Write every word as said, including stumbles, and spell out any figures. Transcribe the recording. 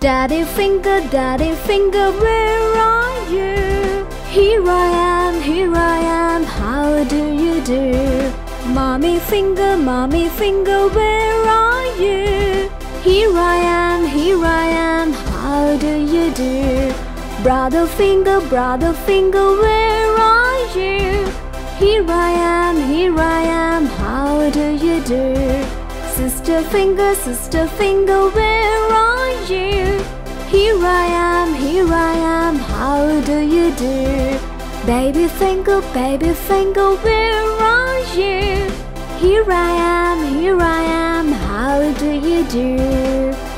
Daddy finger, daddy finger, where are you? Here I am, here I am, how do you do? Mommy finger, mommy finger, where are you? Here I am, here I am, how do you do? Brother finger, brother finger, where are you? Here I am, here I am, how do you do? Sister finger, sister finger, where are you? Here I am, here I am, how do you do? Baby finger, baby finger, where are you? Here I am, here I am, how do you do?